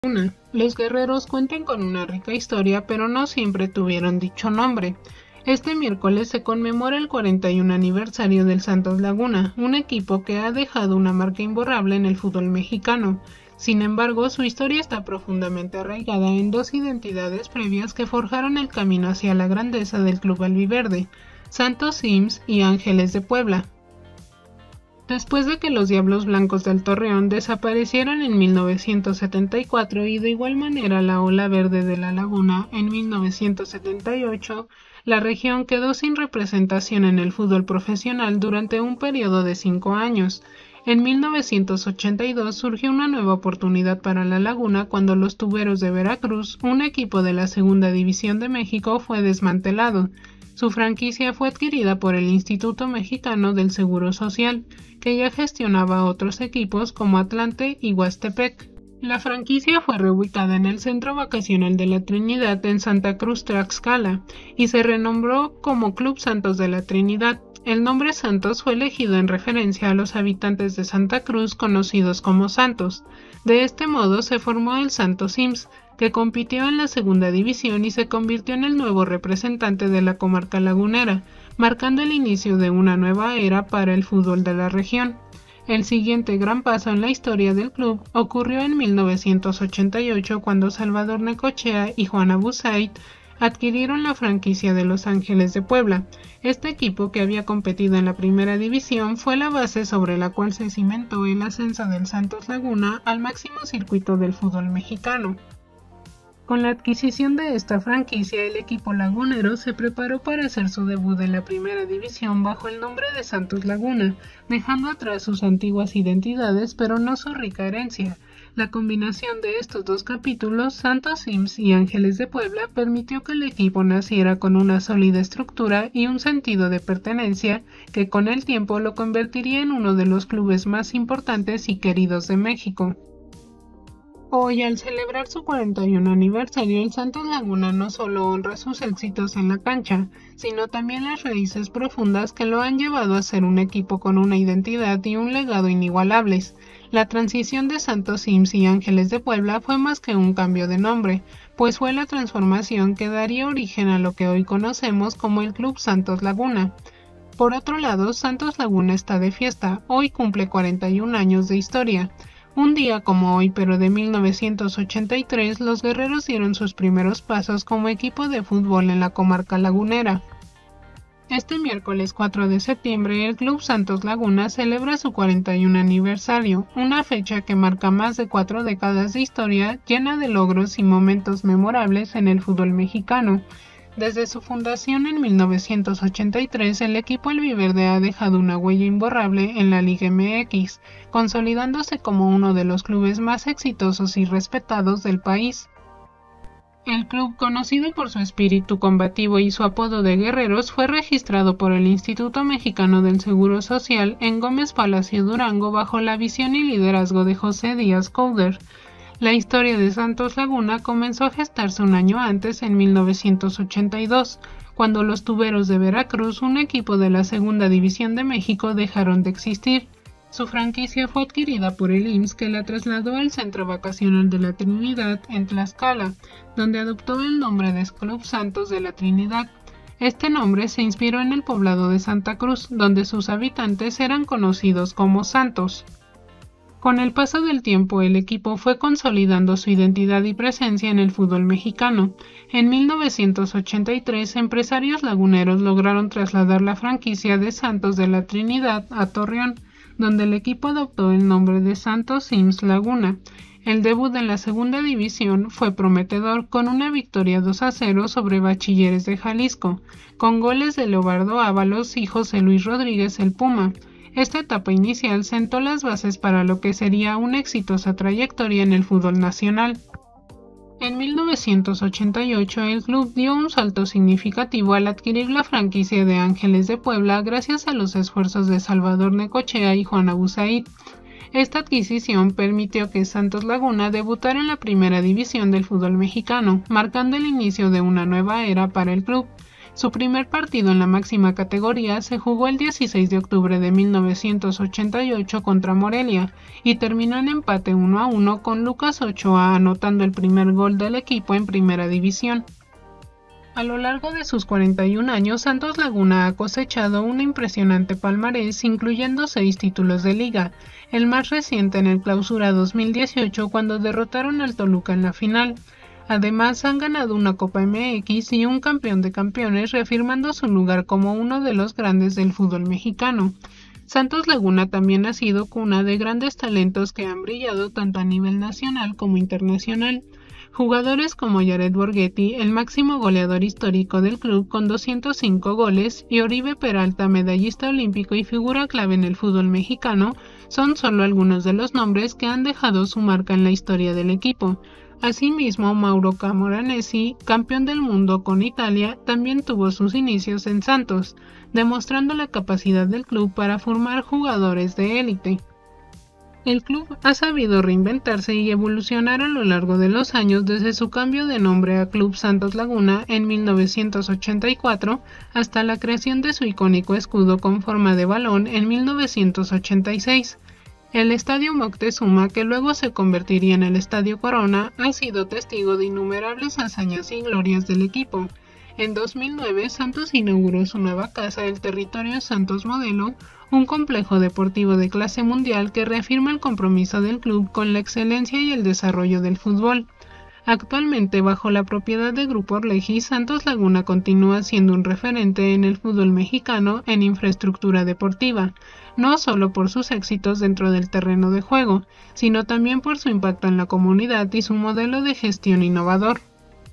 Los guerreros cuentan con una rica historia, pero no siempre tuvieron dicho nombre. Este miércoles se conmemora el 41 aniversario del Santos Laguna, un equipo que ha dejado una marca imborrable en el fútbol mexicano. Sin embargo, su historia está profundamente arraigada en dos identidades previas que forjaron el camino hacia la grandeza del club albiverde: Santos Sims y Ángeles de Puebla. Después de que los Diablos Blancos del Torreón desaparecieran en 1974 y de igual manera la Ola Verde de la Laguna en 1978, la región quedó sin representación en el fútbol profesional durante un periodo de 5 años. En 1982 surgió una nueva oportunidad para la Laguna cuando los Tuberos de Veracruz, un equipo de la Segunda División de México, fue desmantelado. Su franquicia fue adquirida por el Instituto Mexicano del Seguro Social, que ya gestionaba otros equipos como Atlante y Huastepec. La franquicia fue reubicada en el Centro Vacacional de la Trinidad en Santa Cruz, Tlaxcala, y se renombró como Club Santos de la Trinidad. El nombre Santos fue elegido en referencia a los habitantes de Santa Cruz conocidos como Santos. De este modo se formó el Santos Sims, que compitió en la segunda división y se convirtió en el nuevo representante de la comarca lagunera, marcando el inicio de una nueva era para el fútbol de la región. El siguiente gran paso en la historia del club ocurrió en 1988 cuando Salvador Necochea y Juan Abuzaid adquirieron la franquicia de Los Ángeles de Puebla. Este equipo, que había competido en la primera división, fue la base sobre la cual se cimentó el ascenso del Santos Laguna al máximo circuito del fútbol mexicano. Con la adquisición de esta franquicia, el equipo lagunero se preparó para hacer su debut en la primera división bajo el nombre de Santos Laguna, dejando atrás sus antiguas identidades pero no su rica herencia. La combinación de estos dos capítulos, Santos Sims y Ángeles de Puebla, permitió que el equipo naciera con una sólida estructura y un sentido de pertenencia que con el tiempo lo convertiría en uno de los clubes más importantes y queridos de México. Hoy, al celebrar su 41 aniversario, el Santos Laguna no solo honra sus éxitos en la cancha, sino también las raíces profundas que lo han llevado a ser un equipo con una identidad y un legado inigualables. La transición de Santos Sims y Ángeles de Puebla fue más que un cambio de nombre, pues fue la transformación que daría origen a lo que hoy conocemos como el Club Santos Laguna. Por otro lado, Santos Laguna está de fiesta, hoy cumple 41 años de historia. Un día como hoy, pero de 1983, los guerreros dieron sus primeros pasos como equipo de fútbol en la comarca lagunera. Este miércoles 4 de septiembre, el Club Santos Laguna celebra su 41 aniversario, una fecha que marca más de 4 décadas de historia llena de logros y momentos memorables en el fútbol mexicano. Desde su fundación en 1983, el equipo albiverde ha dejado una huella imborrable en la Liga MX, consolidándose como uno de los clubes más exitosos y respetados del país. El club, conocido por su espíritu combativo y su apodo de Guerreros, fue registrado por el Instituto Mexicano del Seguro Social en Gómez Palacio, Durango, bajo la visión y liderazgo de José Díaz Couder. La historia de Santos Laguna comenzó a gestarse un año antes, en 1982, cuando los Tuberos de Veracruz, un equipo de la Segunda División de México, dejaron de existir. Su franquicia fue adquirida por el IMSS, que la trasladó al Centro Vacacional de la Trinidad en Tlaxcala, donde adoptó el nombre de Club Santos de la Trinidad. Este nombre se inspiró en el poblado de Santa Cruz, donde sus habitantes eran conocidos como Santos. Con el paso del tiempo, el equipo fue consolidando su identidad y presencia en el fútbol mexicano. En 1983, empresarios laguneros lograron trasladar la franquicia de Santos de la Trinidad a Torreón, donde el equipo adoptó el nombre de Santos Sims Laguna. El debut en la segunda división fue prometedor, con una victoria 2-0 sobre Bachilleres de Jalisco, con goles de Leobardo Ábalos y José Luis Rodríguez el Puma. Esta etapa inicial sentó las bases para lo que sería una exitosa trayectoria en el fútbol nacional. En 1988, el club dio un salto significativo al adquirir la franquicia de Ángeles de Puebla gracias a los esfuerzos de Salvador Necochea y Juan Abuzaid. Esta adquisición permitió que Santos Laguna debutara en la primera división del fútbol mexicano, marcando el inicio de una nueva era para el club. Su primer partido en la máxima categoría se jugó el 16 de octubre de 1988 contra Morelia y terminó en empate 1-1 con Lucas Ochoa anotando el primer gol del equipo en Primera División. A lo largo de sus 41 años, Santos Laguna ha cosechado un impresionante palmarés, incluyendo 6 títulos de liga, el más reciente en el Clausura 2018 cuando derrotaron al Toluca en la final. Además, han ganado una Copa MX y un Campeón de Campeones, reafirmando su lugar como uno de los grandes del fútbol mexicano. Santos Laguna también ha sido cuna de grandes talentos que han brillado tanto a nivel nacional como internacional. Jugadores como Jared Borghetti, el máximo goleador histórico del club con 205 goles, y Oribe Peralta, medallista olímpico y figura clave en el fútbol mexicano, son solo algunos de los nombres que han dejado su marca en la historia del equipo. Asimismo, Mauro Camoranesi, campeón del mundo con Italia, también tuvo sus inicios en Santos, demostrando la capacidad del club para formar jugadores de élite. El club ha sabido reinventarse y evolucionar a lo largo de los años desde su cambio de nombre a Club Santos Laguna en 1984 hasta la creación de su icónico escudo con forma de balón en 1986. El Estadio Moctezuma, que luego se convertiría en el Estadio Corona, ha sido testigo de innumerables hazañas y glorias del equipo. En 2009, Santos inauguró su nueva casa, el Territorio Santos Modelo, un complejo deportivo de clase mundial que reafirma el compromiso del club con la excelencia y el desarrollo del fútbol. Actualmente, bajo la propiedad de Grupo Orleji, Santos Laguna continúa siendo un referente en el fútbol mexicano en infraestructura deportiva, no solo por sus éxitos dentro del terreno de juego, sino también por su impacto en la comunidad y su modelo de gestión innovador.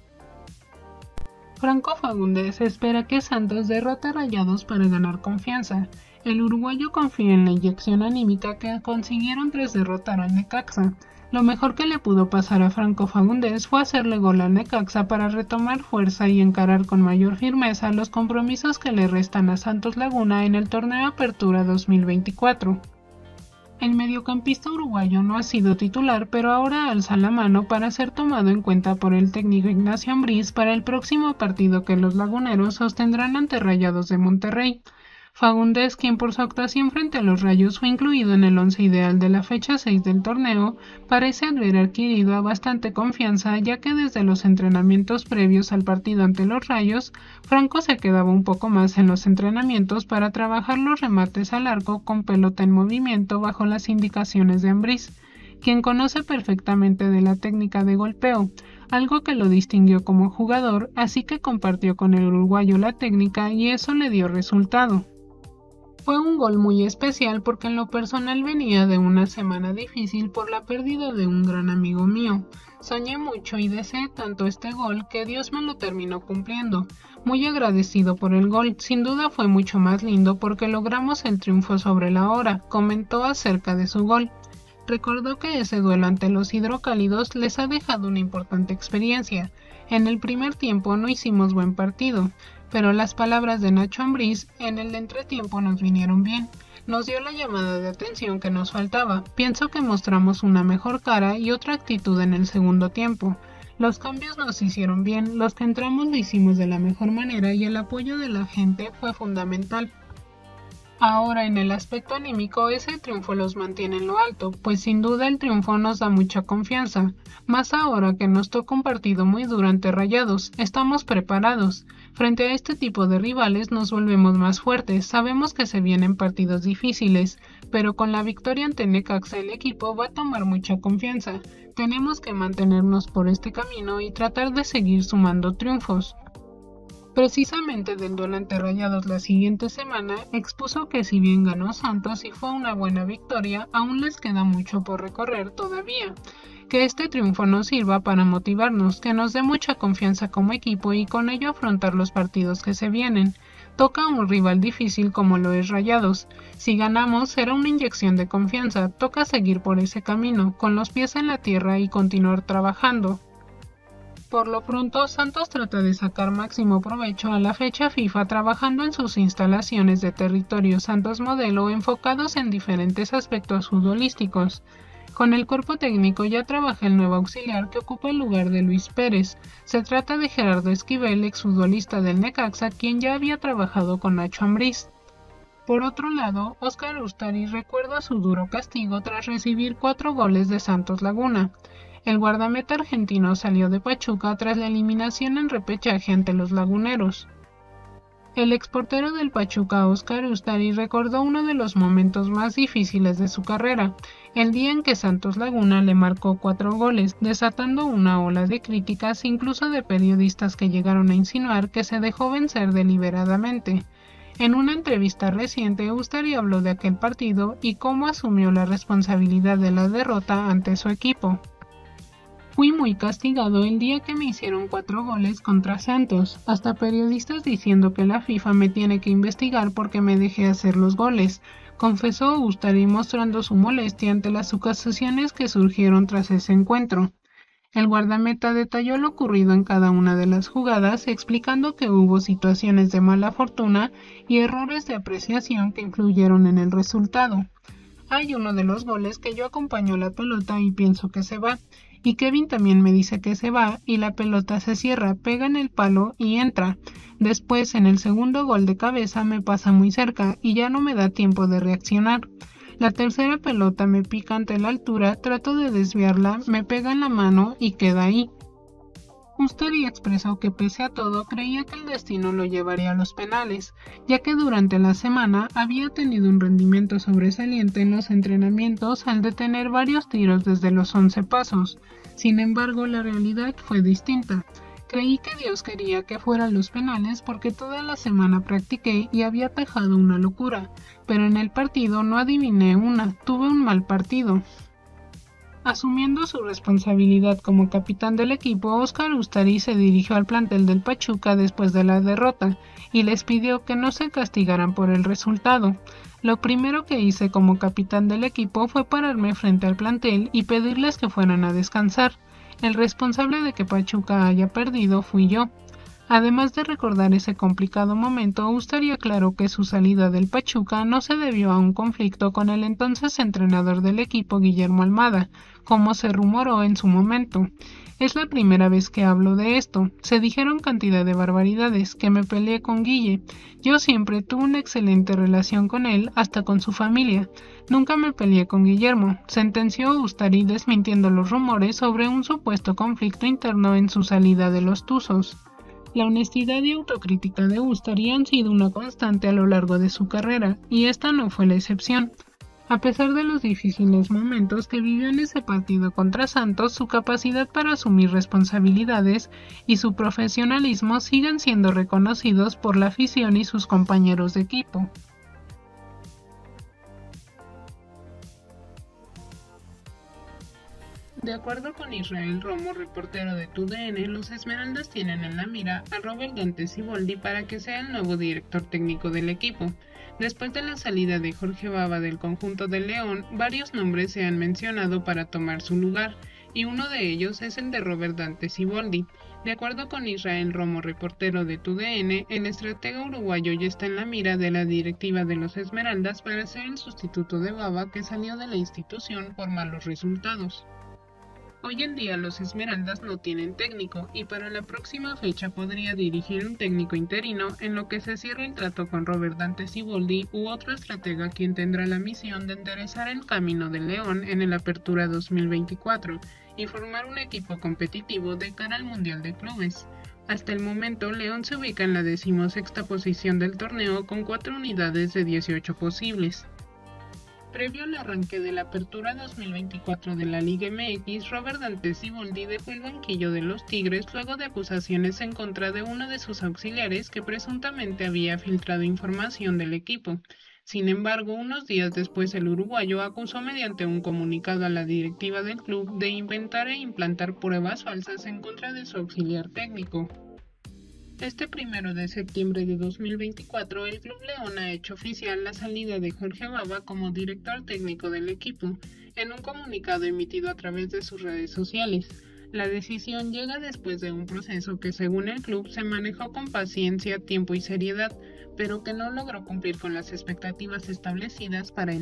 Franco Fagundes espera que Santos derrote a Rayados para ganar confianza. El uruguayo confía en la inyección anímica que consiguieron tras derrotar al Necaxa. Lo mejor que le pudo pasar a Franco Fagundes fue hacerle gol al Necaxa para retomar fuerza y encarar con mayor firmeza los compromisos que le restan a Santos Laguna en el Torneo Apertura 2024. El mediocampista uruguayo no ha sido titular, pero ahora alza la mano para ser tomado en cuenta por el técnico Ignacio Ambriz para el próximo partido que los laguneros sostendrán ante Rayados de Monterrey. Fagundes, quien por su actuación frente a los Rayos fue incluido en el once ideal de la fecha 6 del torneo, parece haber adquirido a bastante confianza, ya que desde los entrenamientos previos al partido ante los Rayos, Franco se quedaba un poco más en los entrenamientos para trabajar los remates al arco con pelota en movimiento bajo las indicaciones de Ambriz, quien conoce perfectamente de la técnica de golpeo, algo que lo distinguió como jugador, así que compartió con el uruguayo la técnica y eso le dio resultado. Fue un gol muy especial porque en lo personal venía de una semana difícil por la pérdida de un gran amigo mío. Soñé mucho y deseé tanto este gol que Dios me lo terminó cumpliendo. Muy agradecido por el gol, sin duda fue mucho más lindo porque logramos el triunfo sobre la hora, comentó acerca de su gol. Recordó que ese duelo ante los hidrocálidos les ha dejado una importante experiencia. En el primer tiempo no hicimos buen partido, pero las palabras de Nacho Ambriz en el entretiempo nos vinieron bien. Nos dio la llamada de atención que nos faltaba. Pienso que mostramos una mejor cara y otra actitud en el segundo tiempo. Los cambios nos hicieron bien, los que entramos lo hicimos de la mejor manera y el apoyo de la gente fue fundamental. Ahora en el aspecto anímico ese triunfo los mantiene en lo alto, pues sin duda el triunfo nos da mucha confianza, más ahora que nos toca un partido muy duro ante Rayados, estamos preparados. Frente a este tipo de rivales nos volvemos más fuertes, sabemos que se vienen partidos difíciles, pero con la victoria ante Necaxa el equipo va a tomar mucha confianza. Tenemos que mantenernos por este camino y tratar de seguir sumando triunfos. Precisamente del duelo ante Rayados la siguiente semana, expuso que si bien ganó Santos y fue una buena victoria, aún les queda mucho por recorrer todavía. Que este triunfo nos sirva para motivarnos, que nos dé mucha confianza como equipo y con ello afrontar los partidos que se vienen. Toca a un rival difícil como lo es Rayados. Si ganamos será una inyección de confianza, toca seguir por ese camino, con los pies en la tierra y continuar trabajando. Por lo pronto, Santos trata de sacar máximo provecho a la fecha FIFA trabajando en sus instalaciones de Territorio Santos Modelo enfocados en diferentes aspectos futbolísticos. Con el cuerpo técnico ya trabaja el nuevo auxiliar que ocupa el lugar de Luis Pérez. Se trata de Gerardo Esquivel, exfutbolista del Necaxa, quien ya había trabajado con Nacho Ambriz. Por otro lado, Óscar Ustari recuerda su duro castigo tras recibir 4 goles de Santos Laguna. El guardameta argentino salió de Pachuca tras la eliminación en repechaje ante los laguneros. El exportero del Pachuca, Óscar Ustari, recordó uno de los momentos más difíciles de su carrera, el día en que Santos Laguna le marcó 4 goles, desatando una ola de críticas incluso de periodistas que llegaron a insinuar que se dejó vencer deliberadamente. En una entrevista reciente, Ustari habló de aquel partido y cómo asumió la responsabilidad de la derrota ante su equipo. Fui muy castigado el día que me hicieron 4 goles contra Santos, hasta periodistas diciendo que la FIFA me tiene que investigar porque me dejé hacer los goles, confesó Ustari mostrando su molestia ante las acusaciones que surgieron tras ese encuentro. El guardameta detalló lo ocurrido en cada una de las jugadas, explicando que hubo situaciones de mala fortuna y errores de apreciación que influyeron en el resultado. Hay uno de los goles que yo acompaño la pelota y pienso que se va, y Kevin también me dice que se va y la pelota se cierra, pega en el palo y entra. Después, en el segundo gol de cabeza me pasa muy cerca y ya no me da tiempo de reaccionar. La tercera pelota me pica ante la altura, trato de desviarla, me pega en la mano y queda ahí. Ustari expresó que pese a todo creía que el destino lo llevaría a los penales, ya que durante la semana había tenido un rendimiento sobresaliente en los entrenamientos al detener varios tiros desde los 11 pasos. Sin embargo, la realidad fue distinta. Creí que Dios quería que fuera a los penales porque toda la semana practiqué y había atajado una locura, pero en el partido no adiviné una, tuve un mal partido. Asumiendo su responsabilidad como capitán del equipo, Óscar Ustari se dirigió al plantel del Pachuca después de la derrota y les pidió que no se castigaran por el resultado. Lo primero que hice como capitán del equipo fue pararme frente al plantel y pedirles que fueran a descansar. El responsable de que Pachuca haya perdido fui yo. Además de recordar ese complicado momento, Ustari aclaró que su salida del Pachuca no se debió a un conflicto con el entonces entrenador del equipo, Guillermo Almada, como se rumoró en su momento. Es la primera vez que hablo de esto. Se dijeron cantidad de barbaridades, que me peleé con Guille. Yo siempre tuve una excelente relación con él, hasta con su familia. Nunca me peleé con Guillermo, sentenció Ustari desmintiendo los rumores sobre un supuesto conflicto interno en su salida de los Tuzos. La honestidad y autocrítica de Ustari han sido una constante a lo largo de su carrera, y esta no fue la excepción. A pesar de los difíciles momentos que vivió en ese partido contra Santos, su capacidad para asumir responsabilidades y su profesionalismo siguen siendo reconocidos por la afición y sus compañeros de equipo. De acuerdo con Israel Romo, reportero de TUDN, los Esmeraldas tienen en la mira a Robert Dante Siboldi para que sea el nuevo director técnico del equipo. Después de la salida de Jorge Baba del conjunto de León, varios nombres se han mencionado para tomar su lugar, y uno de ellos es el de Robert Dante Siboldi. De acuerdo con Israel Romo, reportero de TUDN, el estratega uruguayo ya está en la mira de la directiva de los Esmeraldas para ser el sustituto de Baba, que salió de la institución por malos resultados. Hoy en día los Esmeraldas no tienen técnico y para la próxima fecha podría dirigir un técnico interino en lo que se cierra el trato con Robert Dante Siboldi u otro estratega quien tendrá la misión de enderezar el camino del León en el Apertura 2024 y formar un equipo competitivo de cara al Mundial de Clubes. Hasta el momento, León se ubica en la 16ª posición del torneo con 4 unidades de 18 posibles. Previo al arranque de la Apertura 2024 de la Liga MX, Robert Dante Siboldi dejó el banquillo de los Tigres luego de acusaciones en contra de uno de sus auxiliares que presuntamente había filtrado información del equipo. Sin embargo, unos días después el uruguayo acusó mediante un comunicado a la directiva del club de inventar e implantar pruebas falsas en contra de su auxiliar técnico. Este 1 de septiembre de 2024, el Club León ha hecho oficial la salida de Jorge Baba como director técnico del equipo, en un comunicado emitido a través de sus redes sociales. La decisión llega después de un proceso que, según el club, se manejó con paciencia, tiempo y seriedad, pero que no logró cumplir con las expectativas establecidas para el